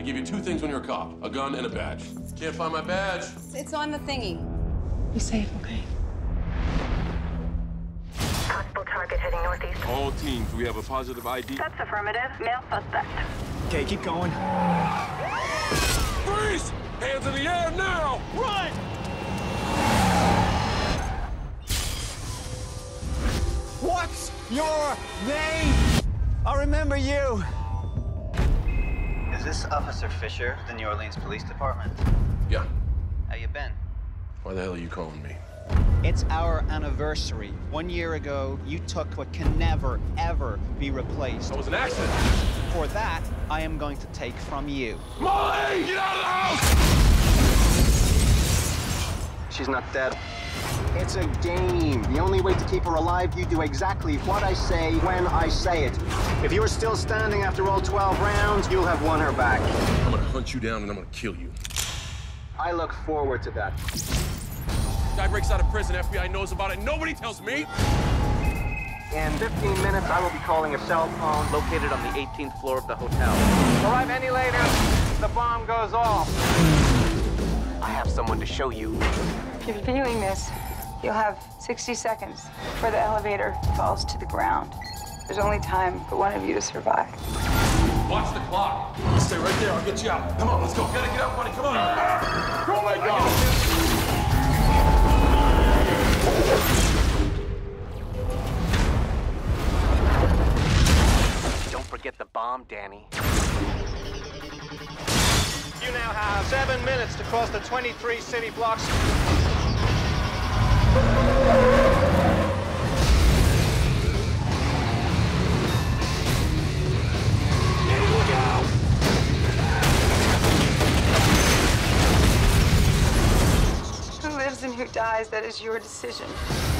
give you two things when you're a cop, a gun and a badge. Can't find my badge. It's on the thingy. Be safe, okay? Possible target heading northeast. All teams, we have a positive ID. That's affirmative. Male suspect. Okay, keep going. Freeze! Hands in the air now! Run! What's your name? I'll remember you. Is this Officer Fisher, the New Orleans Police Department? Yeah. How you been? Why the hell are you calling me? It's our anniversary. 1 year ago, you took what can never, ever be replaced. That was an accident. For that, I am going to take from you. Molly! Get out of the house! She's not dead. It's a game. The only way to keep her alive, you do exactly what I say when I say it. If you're still standing after all 12 rounds, you'll have won her back. I'm gonna hunt you down and I'm gonna kill you. I look forward to that. Guy breaks out of prison, FBI knows about it, nobody tells me! In 15 minutes, I will be calling a cell phone located on the 18th floor of the hotel. Arrive any later, the bomb goes off. I have someone to show you. If you're viewing this, you'll have 60 seconds before the elevator falls to the ground. There's only time for one of you to survive. Watch the clock. Stay right there, I'll get you out. Come on, let's go. Gotta get out, buddy, come on. Oh my God. Don't forget the bomb, Danny. You now have 7 minutes to cross the 23 city blocks. Who lives and who dies, that is your decision.